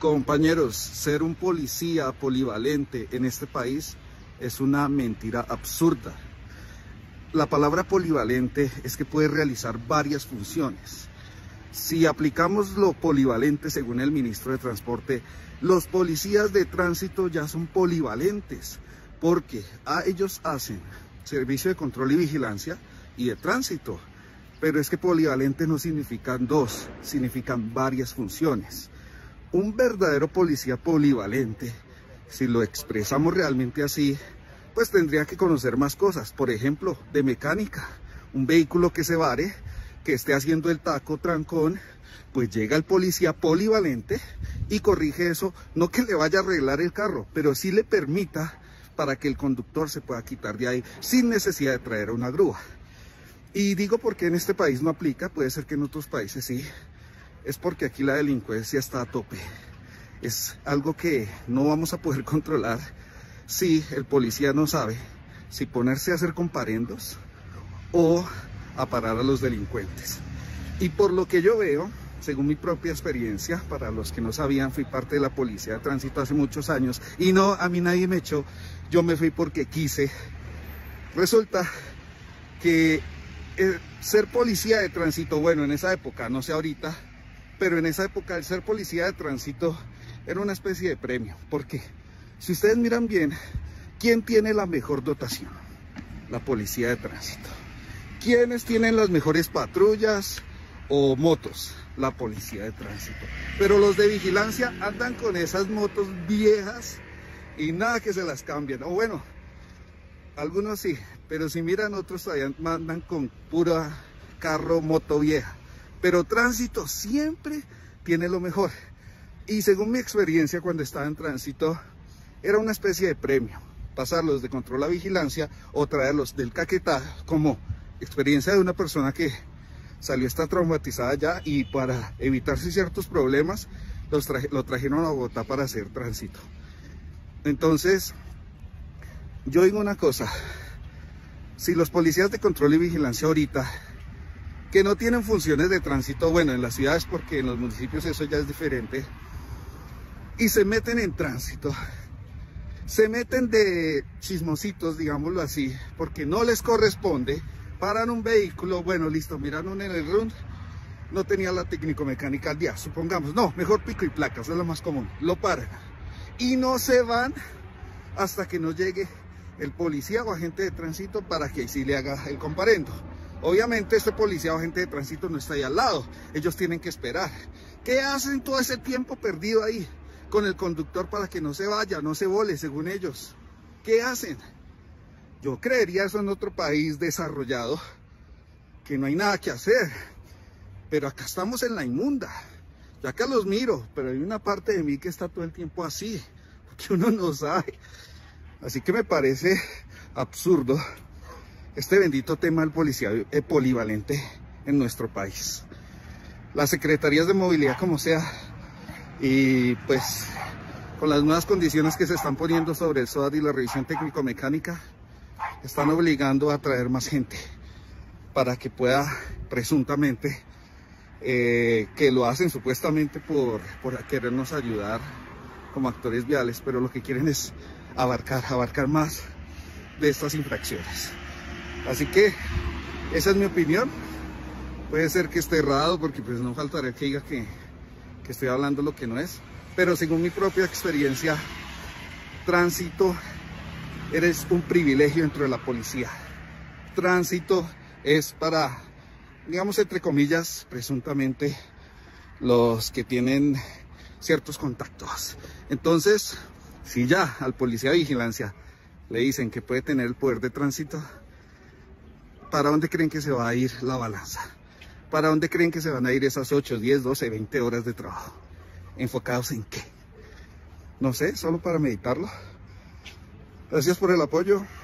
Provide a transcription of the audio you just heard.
Compañeros, ser un policía polivalente en este país es una mentira absurda. La palabra polivalente es que puede realizar varias funciones. Si aplicamos lo polivalente según el ministro de Transporte, los policías de tránsito ya son polivalentes, porque ellos hacen servicio de control y vigilancia y de tránsito. Pero es que polivalente no significan dos, significan varias funciones. Un verdadero policía polivalente, si lo expresamos realmente así, pues tendría que conocer más cosas. Por ejemplo, de mecánica, un vehículo que se vare, que esté haciendo el taco trancón, pues llega el policía polivalente y corrige eso, no que le vaya a arreglar el carro, pero sí le permita para que el conductor se pueda quitar de ahí sin necesidad de traer una grúa. Y digo porque en este país no aplica, puede ser que en otros países sí, es porque aquí la delincuencia está a tope. Es algo que no vamos a poder controlar si el policía no sabe si ponerse a hacer comparendos o a parar a los delincuentes. Y por lo que yo veo, según mi propia experiencia, para los que no sabían, fui parte de la policía de tránsito hace muchos años y no, a mí nadie me echó, yo me fui porque quise. Resulta que ser policía de tránsito, bueno, en esa época, no sé ahorita, pero en esa época el ser policía de tránsito era una especie de premio, porque si ustedes miran bien, ¿quién tiene la mejor dotación? La policía de tránsito. ¿Quiénes tienen las mejores patrullas o motos? La policía de tránsito. Pero los de vigilancia andan con esas motos viejas y nada que se las cambien. O bueno, algunos sí, pero si miran, otros todavía andan con pura carro, moto vieja. Pero tránsito siempre tiene lo mejor. Y según mi experiencia cuando estaba en tránsito, era una especie de premio. Pasarlos de control a vigilancia o traerlos del Caquetá, como experiencia de una persona que salió está traumatizada ya, y para evitarse ciertos problemas lo trajeron a Bogotá para hacer tránsito. Entonces, yo digo una cosa: si los policías de control y vigilancia ahorita, que no tienen funciones de tránsito, bueno, en las ciudades, porque en los municipios eso ya es diferente, y se meten en tránsito, se meten de chismositos, digámoslo así, porque no les corresponde, paran un vehículo, bueno, listo, miraron en el RUN, no tenía la técnico-mecánica al día, supongamos, no, mejor pico y placas, es lo más común, lo paran, y no se van hasta que no llegue el policía o agente de tránsito para que sí le haga el comparendo. Obviamente este policía o agente de tránsito no está ahí al lado, ellos tienen que esperar. ¿Qué hacen todo ese tiempo perdido ahí con el conductor para que no se vaya, no se vole, según ellos? ¿Qué hacen? Yo creería eso en otro país desarrollado, que no hay nada que hacer, pero acá estamos en la inmunda. Yo acá los miro, pero hay una parte de mí que está todo el tiempo así, porque uno no sabe. Así que me parece absurdo este bendito tema del policía polivalente en nuestro país. Las secretarías de movilidad, como sea, y pues con las nuevas condiciones que se están poniendo sobre el SOAT y la revisión técnico-mecánica, están obligando a traer más gente para que pueda, presuntamente, que lo hacen supuestamente por querernos ayudar como actores viales, pero lo que quieren es abarcar más de estas infracciones. Así que esa es mi opinión. Puede ser que esté errado, porque pues no faltará que diga que estoy hablando lo que no es, pero según mi propia experiencia, tránsito eres un privilegio dentro de la policía. Tránsito es para, digamos, entre comillas, presuntamente, los que tienen ciertos contactos. Entonces, si ya al policía de vigilancia le dicen que puede tener el poder de tránsito, ¿para dónde creen que se va a ir la balanza? ¿Para dónde creen que se van a ir esas 8, 10, 12, 20 horas de trabajo? ¿Enfocados en qué? No sé, solo para meditarlo. Gracias por el apoyo.